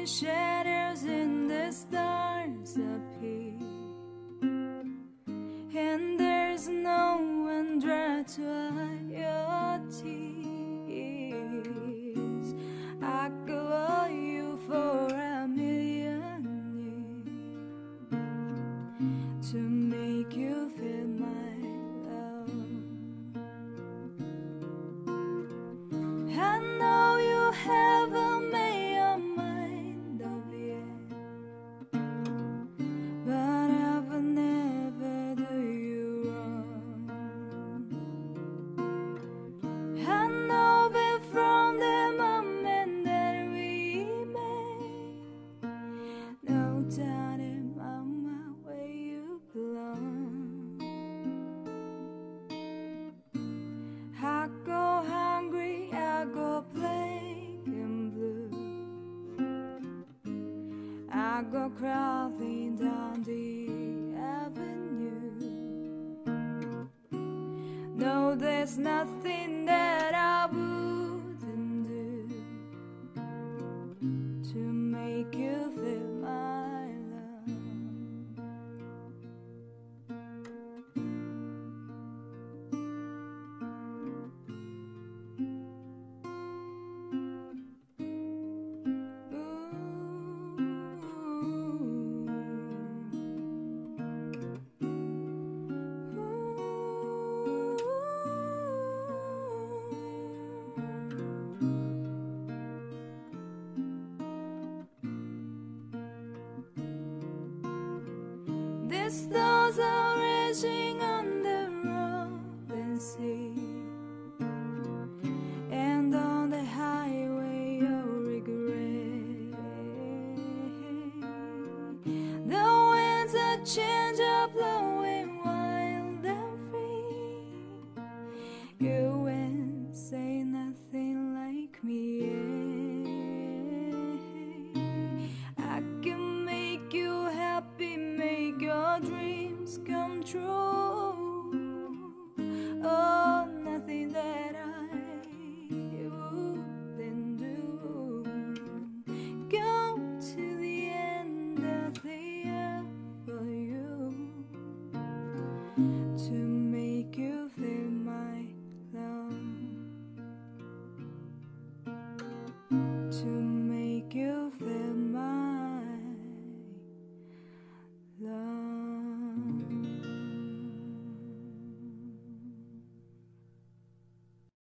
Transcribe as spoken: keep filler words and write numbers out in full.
shadows in the stars appear, and there's no one dry to hide your tears. I could owe you for a million years to make you feel my love. I know you haven't made your mind up yet, but I will never do you wrong. I know that from the moment that we met, no doubt in my mind where you belong. I go hungry, I go plain and blue, I go crawling down the avenue. No, there's nothing that I wouldn't do to make you feel my love. The stars are raging on the rolling sea, and on the highway of regret, the winds of change are blowing wild and free. You ain't say nothing like me, yeah. I can make you happy, make your dreams come true. Oh, nothing that I wouldn't do. Go to the end of the earth for you to make you feel my love, to make you feel my love.